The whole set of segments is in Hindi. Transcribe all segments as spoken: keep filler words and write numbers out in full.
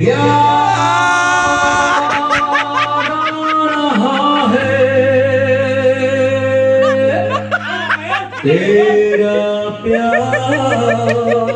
तेरा प्यार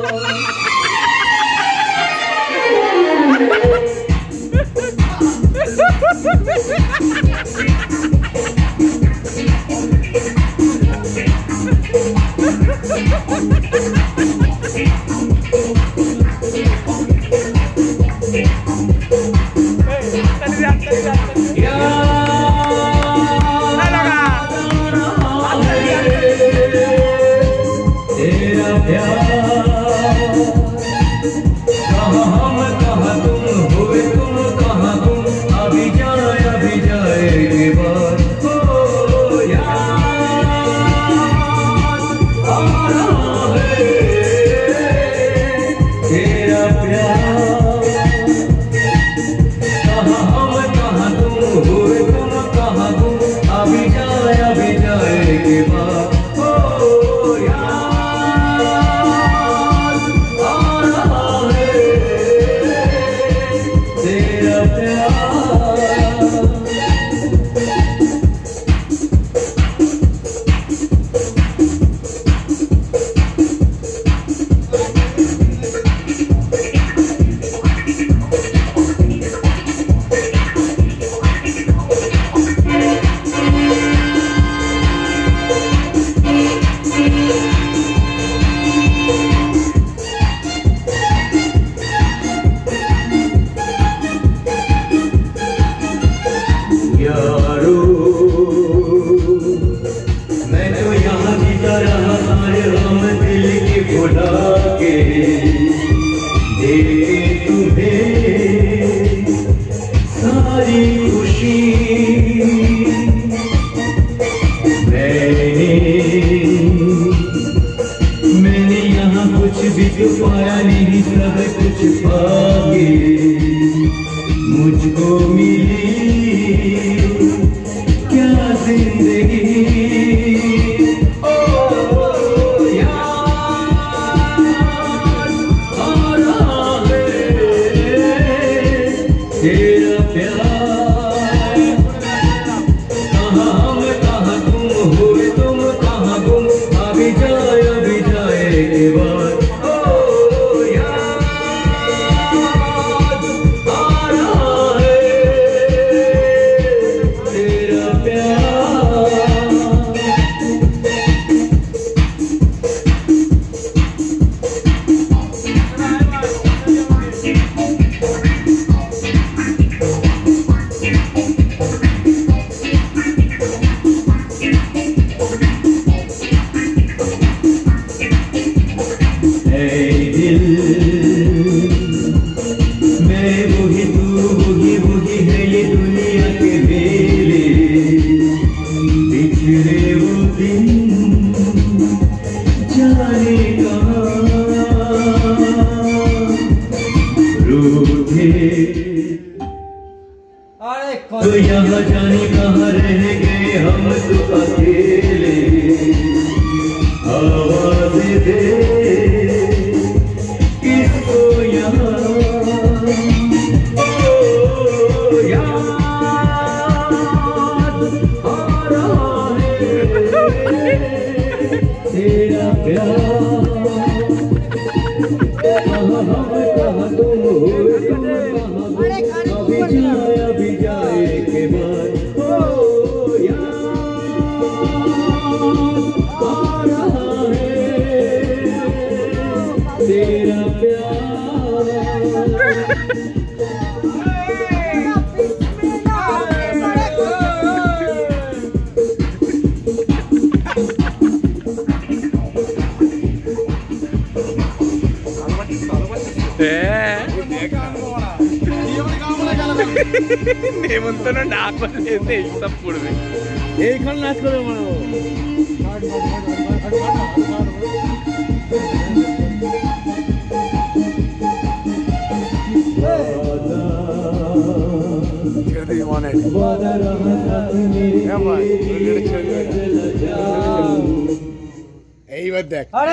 पाया नहीं सब कुछ पागे मुझको मिली क्या जिंदगी ओ यार आ रहा है तेरा प्यार कहाँ हम कहाँ तुम हुए तुम कहाँ गुम अभी जाए अभी जाए के बाद तो यहाँ जाने कहाँ रह गए हम तो अकेले आवाज दे किसको यहाँ ओ याद आ रहा है तेरा प्यार कहाँ हम कहाँ तुम हो तुम कहाँ अभी जाए अभी जाए के बाद ओ याद आ रहा है तेरा प्यार నేమంతా నాపలేదు సప్పుడు ఏ కళ్ళు నాచుకోలేము మనం এই বাদ দেখ